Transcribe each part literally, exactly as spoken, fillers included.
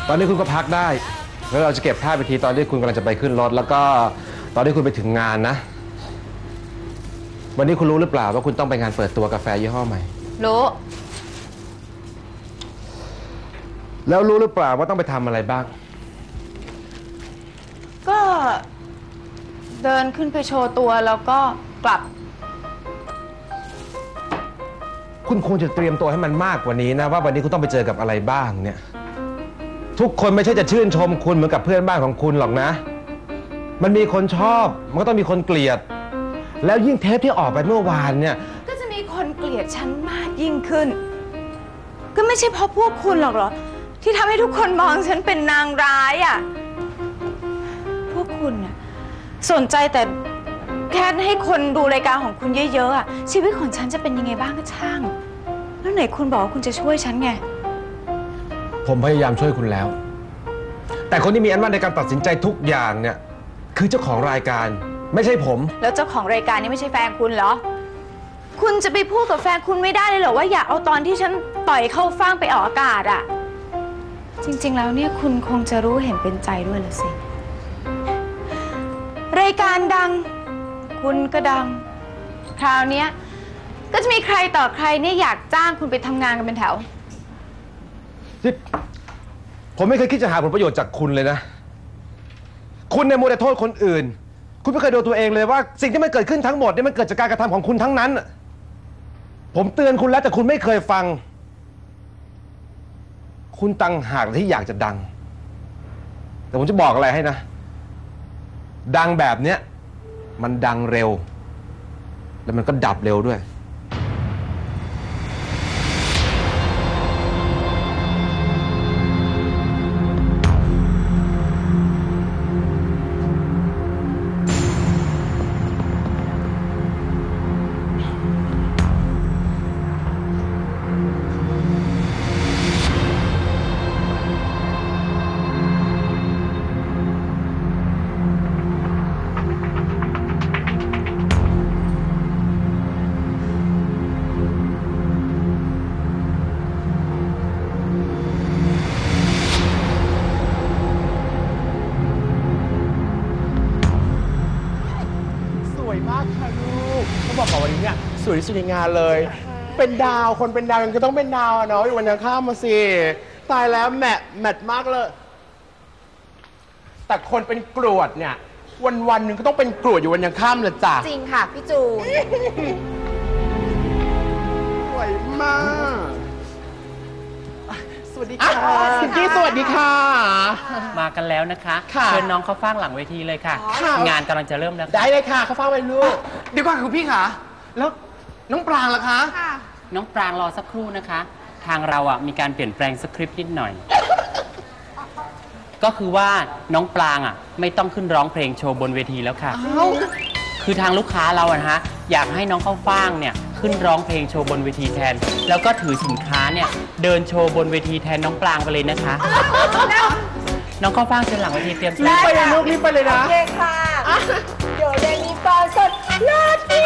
ตอนนี้คุณก็พักได้แล้วเราจะเก็บภาพไปทีตอนที่คุณกำลังจะไปขึ้นรถแล้วก็ตอนที่คุณไปถึงงานนะวันนี้คุณรู้หรือเปล่าว่าคุณต้องไปงานเปิดตัวกาแฟยี่ห้อใหม่รู้แล้วรู้หรือเปล่าว่าต้องไปทำอะไรบ้างก็เดินขึ้นไปโชว์ตัวแล้วก็กลับคุณคงจะเตรียมตัวให้มันมากกว่านี้นะว่าวันนี้คุณต้องไปเจอกับอะไรบ้างเนี่ยทุกคนไม่ใช่จะชื่นชมคุณเหมือนกับเพื่อนบ้านของคุณหรอกนะมันมีคนชอบมันก็ต้องมีคนเกลียดแล้วยิ่งเทปที่ออกไปเมื่อวานเนี่ยก็จะมีคนเกลียดฉันมากยิ่งขึ้นก็ไม่ใช่เพราะพวกคุณหรอกเหรอที่ทำให้ทุกคนมองฉันเป็นนางร้ายอ่ะพวกคุณน่ะสนใจแต่แค่ให้คนดูรายการของคุณเยอะๆอ่ะชีวิตของฉันจะเป็นยังไงบ้างก็ช่างแล้วไหนคุณบอกว่าคุณจะช่วยฉันไงผมพยายามช่วยคุณแล้วแต่คนที่มีอำนาจในการตัดสินใจทุกอย่างเนี่ยคือเจ้าของรายการไม่ใช่ผมแล้วเจ้าของรายการนี้ไม่ใช่แฟนคุณเหรอคุณจะไปพูดกับแฟนคุณไม่ได้เลยเหรอว่าอย่าเอาตอนที่ฉันต่อยเข้าฟางไปออกอากาศอ่ะจริงๆแล้วเนี่ยคุณคงจะรู้เห็นเป็นใจด้วยละสิรายการดังคุณก็ดังคราวนี้ก็จะมีใครต่อใครเนี่ยอยากจ้างคุณไปทำงานกันเป็นแถวผมไม่เคยคิดจะหาผลประโยชน์จากคุณเลยนะคุณเนี่ยมัวแต่โทษคนอื่นคุณไม่เคยดูตัวเองเลยว่าสิ่งที่มันเกิดขึ้นทั้งหมดเนี่ยมันเกิดจากการกระทำของคุณทั้งนั้นผมเตือนคุณแล้วแต่คุณไม่เคยฟังคุณตั้งหากที่อยากจะดังแต่ผมจะบอกอะไรให้นะดังแบบเนี้ยมันดังเร็วแล้วมันก็ดับเร็วด้วยสวยที่สุดในงานเลยเป็นดาวคนเป็นดาวยังก็ต้องเป็นดาวอะเนาะอยู่วันยังข้ามมาสิตายแล้วแมทแมทมากเลยแต่คนเป็นกรวดเนี่ยวันวันหนึ่งก็ต้องเป็นกรวดอยู่วันยังข้ามเลยจ้ะจริงค่ะพี่จูนสวยมากสวัสดีค่ะคุณกี้สวัสดีค่ะมากันแล้วนะคะเชิญน้องเขาฟังหลังเวทีเลยค่ะงานกำลังจะเริ่มแล้วได้เลยค่ะเขาฟังไปลูกเดี๋ยวก่อนคุณพี่ค่ะแล้วน้องปรางล่ะคะน้องปรางรอสักครู่นะคะทางเราอ่ะมีการเปลี่ยนแปลงสคริปต์นิดหน่อยก็คือว่าน้องปรางอ่ะไม่ต้องขึ้นร้องเพลงโชว์บนเวทีแล้วค่ะคือทางลูกค้าเราอะนะอยากให้น้องข้าวฟ่างเนี่ยขึ้นร้องเพลงโชว์บนเวทีแทนแล้วก็ถือสินค้าเนี่ยเดินโชว์บนเวทีแทนน้องปรางไปเลยนะคะน้องข้าวฟ่างเชิญหลังเวทีเตรียมรีบไปเลยลูกรีบไปเลยนะโอเคค่ะเดี๋ยวเดมีปอสดลาดิ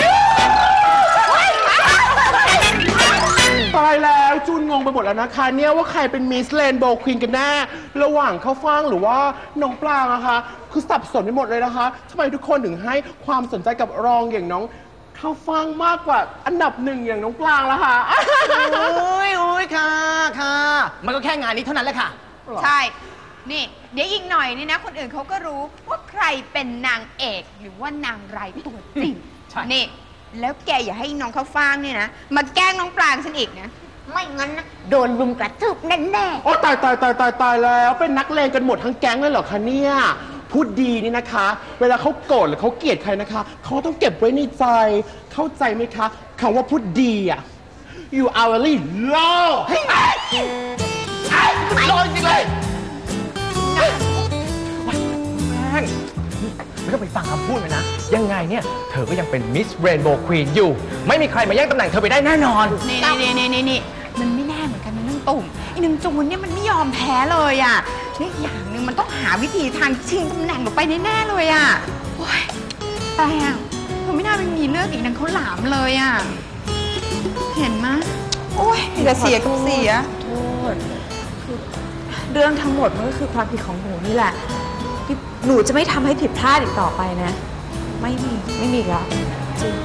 ตายแล้วจูนงงไปหมดแล้วนะคะเนี่ยว่าใครเป็นมิสเรนโบว์ควีนกันแน่ระหว่างข้าวฟ่างหรือว่าน้องปรางอะคะคือสับสนไปหมดเลยนะคะทำไมทุกคนถึงให้ความสนใจกับรองอย่างน้องข้าวฟ่างมากกว่าอันดับหนึ่งอย่างน้องปรางละคะโอ้ยโอ้ยค่ะค่ะมันก็แค่งานนี้เท่านั้นแหละค่ะใช่นี่เดี๋ยวอีกหน่อยนี่นะคนอื่นเขาก็รู้ว่าใครเป็นนางเอกหรือว่านางร้ายตัวจริงนี่แล้วแกอย่าให้น้องข้าวฟ่างเนี่ยนะมาแกล้งน้องปรางฉันอีกนะไม่งั้นนะโดนรุมกระทืบแน่ๆโอ้ตายตายตายตายตายแล้วเป็นนักเลงกันหมดทั้งแก๊งเลยเหรอคะเนี่ยพูดดีนี่นะคะเวลาเขาโกรธหรือเขาเกลียดใครนะคะเขาต้องเก็บไว้ในใจเข้าใจไหมคะคำว่าพูดดีอ่ะ you are really low เฮ้ยไอ้มันโดนจริงเลยไม่ต้องไปฟังคำพูดมันนะยังไงเนี่ยเธอก็ยังเป็นมิสเรนโบว์ควีนอยู่ไม่มีใครมาแย่งตำแหน่งเธอไปได้แน่นอนนี่นี่นี่นี่นี่มันไม่แน่เหมือนกันนะนึ่งตุ่มอีนึงจูนเนี่ยมันไม่ยอมแพ้เลยอ่ะและอย่างหนึ่งมันต้องหาวิธีทางชิงตำแหน่งหนูไปแน่ๆเลยอ่ะโอ๊ยตายอ่ะเธอไม่น่าไปมีเรื่องอีกนังเขาหลามเลยอ่ะเห็นไหมโอ๊ยจะเสียกับเสียโทษเรื่องทั้งหมดมันก็คือความผิดของหนูนี่แหละที่หนูจะไม่ทำให้ผิดพลาดอีกต่อไปนะ ไม่มีไม่มีอีกแล้วจริง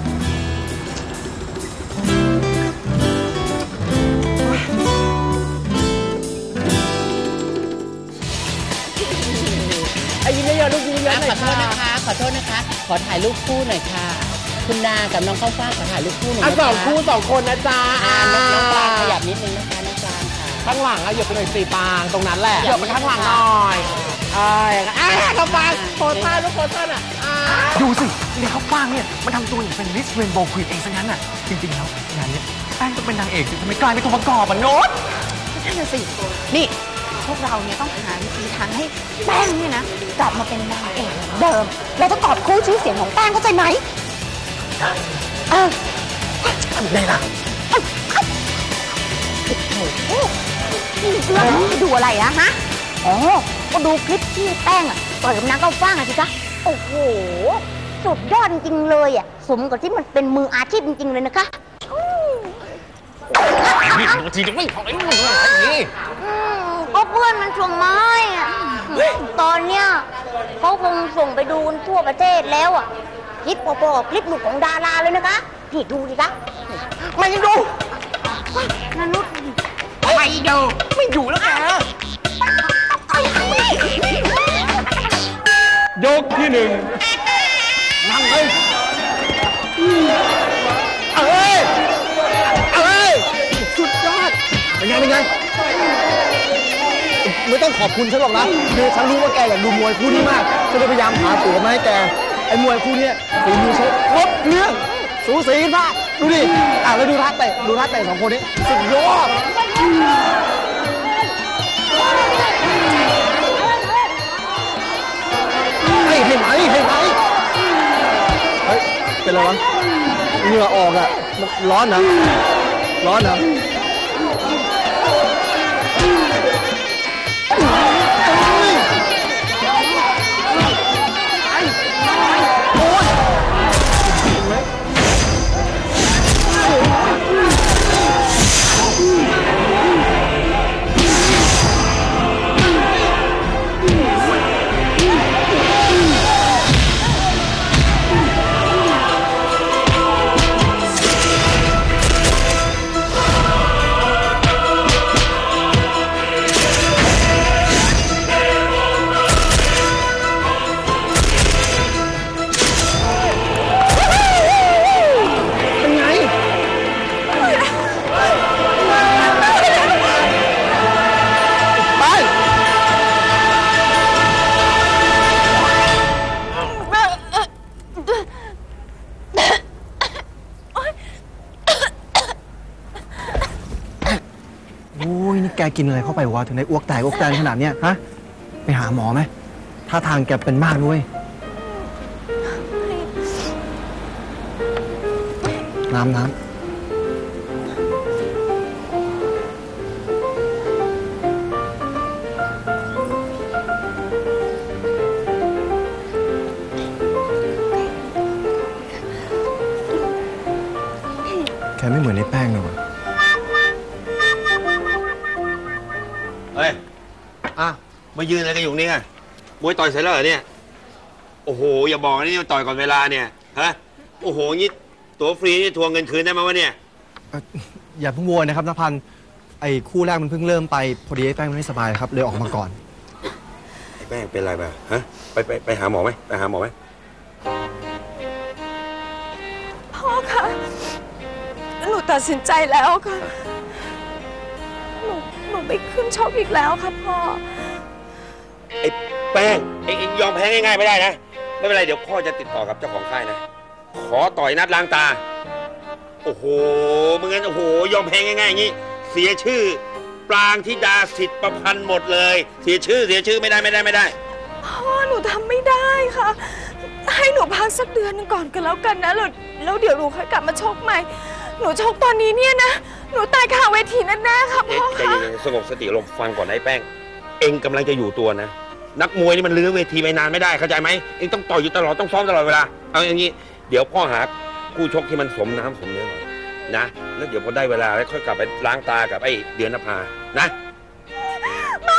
ไอ้ยิ้มเยอะๆลูกยิ้มเยอะๆหน่อยขอโทษนะคะ ขอโทษนะคะ ขอถ่ายรูปคู่หน่อยค่ะ คุณนากับน้องข้าวฟ่างขอถ่ายรูปคู่หน่อยอ่ะนะคะสองคู่สองคนนะจ๊ะอ่าน้องน้องปลางขยับนิดนึงนะคะน้องปลางค่ะข้างหลังอะเหยียบไปหน่อยสี่ปางตรงนั้นแหละเหยียบไปข้างหลังหน่อยเอ้ยอ่ะกำปางโพสท่าลูกโพสท่าน่ะอ่ะดูสิเนี่ยเขาฟังเนี่ยมันทำตัวอย่างเป็นมิสเรนโบว์ควีนเองซะงั้นน่ะจริงๆแล้วงานเนี้ยแป้งต้องเป็นนางเอกสิทำไมกลายเป็นตัวประกอบอ่ะโน้ตนั่นน่ะสิ นี่พวกเราเนี่ยต้องหาวิธีทางให้แป้งเนี่ยนะกลับมาเป็นนางเอกเหมือนเดิม เราต้องกอบกู้ชื่อเสียงของแป้งเข้าใจไหมเออทำได้ละแล้วดูอะไรอะฮะ อ๋อ ก็ดูคลิปที่แป้งอะต่อยกับนางข้าวฟ่างอะสิคะ โอ้โห สุดยอดจริงๆเลยอะสมกับที่มันเป็นมืออาชีพจริงๆเลยนะคะนี่บางทีจะไม่พอไอ้มันอะไรนี่อืมก็เพื่อนมันชวนมาให้อะตอนเนี้ยเขาคงส่งไปดูกันทั่วประเทศแล้วอะคลิปพอๆกับคลิปหลุดของดาราเลยนะคะพี่ดูดิคะไม่ดูนานุษไปดูไม่อยู่แล้วแกยกที่หนึ่งนั่งเลยเอ้ยเอ้ยสุดยอดเป็นไงเป็นไงไม่ต้องขอบคุณฉันหรอกนะคือฉันรู้ว่าแกอยากดูมวยคู่นี้มากฉันเลยพยายามหาตั๋วมาให้แกไอ้มวยคู่เนี้ยฝีมือฉันครบเรื่องสูสีมากดูดิอ่ะแล้วดูท่าเตะดูท่าเตะสองคนนี้สุดยอดให้ให้ไหมให้ไหมเฮ้ยเป็นไรวะเหงื่อออกอ่ะมันร้อนนะร้อนนะแกกินอะไรเข้าไปวะถึงได้อ้วกแตกอ้วกแตนขนาดเนี้ยฮะไปหาหมอไหมท่าทางแกเป็นมากด้วยน้ำน้ำแกไม่เหมือนในแป้งเลยวะเฮ้ย อ่ะ มายืนอะไรกันอยู่นี่ไงมวยต่อยเสร็จแล้วเหรอเนี่ย โอ้โห อย่าบอกนะนี่ต่อยก่อนเวลาเนี่ย ฮะ โอ้โหงี้ตัวฟรีนี่ทวงเงินคืนได้ไหมวะเนี่ยอย่าเพิ่งโวยนะครับนภันไอ้คู่แรกมันเพิ่งเริ่มไป พอดีไอ้แป้งมันไม่สบายครับเลยออกมาก่อนไอ้แป้งเป็นไรมาฮะ ไปไปไปหาหมอไหมไปหาหมอไหมพ่อคะหนูตัดสินใจแล้วค่ะ หนูหนูไม่ขึ้นชกอีกแล้วค่ะพ่อไอ้แป้งไอ้ไอ้ยอมแพ้ง่ายๆไม่ได้นะ ไม่เป็นไรเดี๋ยวพ่อจะติดต่อกับเจ้าของค่ายนะ ขอต่อยนัดล้างตา โอ้โหมึงงั้นโอ้โหยอมแพ้ง่ายๆอย่างนี้ เสียชื่อปรางธิดาสิทธิ์ประพันธ์หมดเลย เสียชื่อเสียชื่อไม่ได้ไม่ได้ไม่ได้พ่อหนูทำไม่ได้ค่ะ ให้หนูพักสักเดือนหนึงก่อนก็แล้วกันนะแล้วแล้วเดี๋ยวหนูค่อยกลับมาชกใหม่ หนูชกตอนนี้เนี่ยนะ หนูตายคาเวทีแน่ๆค่ะพ่อใจคะเย็นๆสงบสติอารมณ์ฟังก่อนนะไอ้แป้ง เองกำลังจะอยู่ตัวนะ นักมวยนี่มันเลื้อเวทีไปนานไม่ได้เข้าใจไหมเองต้องต่อยอยู่ตลอดต้องซ้อมตลอดเวลาเอาอย่างนี้เดี๋ยวพ่อหาคู่ชกที่มันสมน้ำสมเนื้อหน่อยนะแล้วเดี๋ยวพอได้เวลาแล้วค่อยกลับไปล้างตากับไอ้เดือนนภานะพ่อ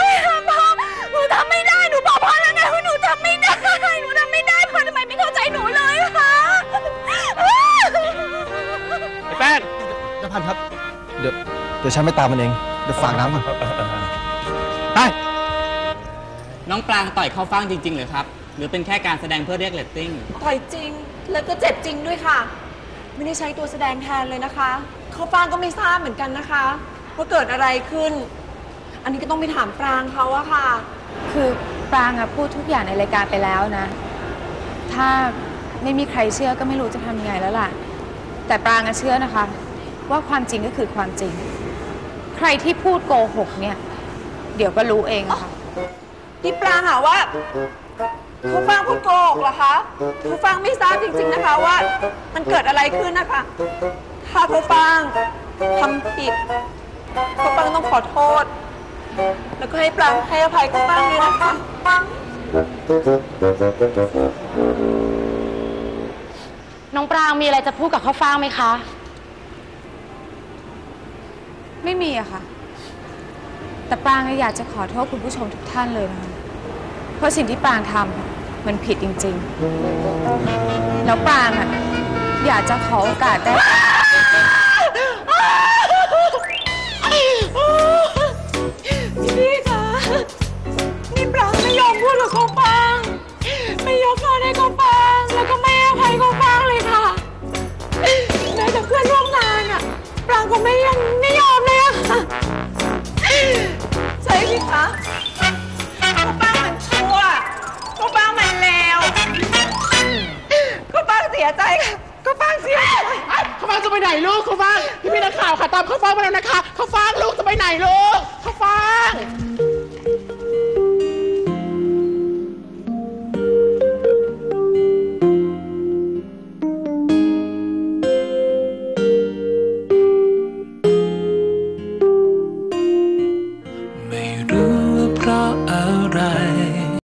ดี๋ยวฉันไปตามมันเอง เดี๋ยวฝากน้ำก่อนไปน้องปรางต่อยเข้าฟ่างจริงๆหรือครับ หรือเป็นแค่การแสดงเพื่อเรียกเรตติ้งต่อยจริง แล้วก็เจ็บจริงด้วยค่ะ ไม่ได้ใช้ตัวแสดงแทนเลยนะคะเขาฟางก็ไม่ทราบเหมือนกันนะคะว่าเกิดอะไรขึ้น อันนี้ก็ต้องไปถามปรางเขาอะค่ะคือปรางอะพูดทุกอย่างในรายการไปแล้วนะ ถ้าไม่มีใครเชื่อก็ไม่รู้จะทำยังไงแล้วล่ะ แต่ปรางอะเชื่อนะคะ ว่าความจริงก็คือความจริง ใครที่พูดโกหกเนี่ย เดี๋ยวก็รู้เองอะค่ะที่ปรางหาว่าเขาฟางพูดโกหกเหรอคะเขาฟางไม่ทราบจริงๆนะคะว่ามันเกิดอะไรขึ้นนะคะ ถ้าเขาฟางทำผิดเขาฟางต้องขอโทษ แล้วก็ให้ปรางให้อภัยเขาฟางด้วยนะคะฟางน้องปรางมีอะไรจะพูดกับข้าวฟ่างไหมคะไม่มีอะค่ะ แต่ปรางอยากจะขอโทษคุณผู้ชมทุกท่านเลยนะคะเพราะสิ่งที่ปรางทำมันผิดจริงๆ แล้วปรางอะอยากจะขอโอกาสได้พี่คะนี่ปรางไม่ยอมพูดกับเขาฟางไม่ยกโทษให้เขาฟางแล้วก็ไม่อภัยเขาฟางเลยค่ะแม้แต่เพื่อนร่วมงานอะปรางก็ไม่ยังไม่ยอมเลยอะค่ะใช่พี่คะเขาฟางมันชั่วเขาฟางมันเลวเขาฟางเสียใจค่ะเขาฟางเสียใจเขาฟางจะไปไหนลูกเขาฟางพี่พี่นักข่าวค่ะตามเขาฟางมาแล้วนะคะเขาฟางลูกจะไปไหนลูกเขาฟาง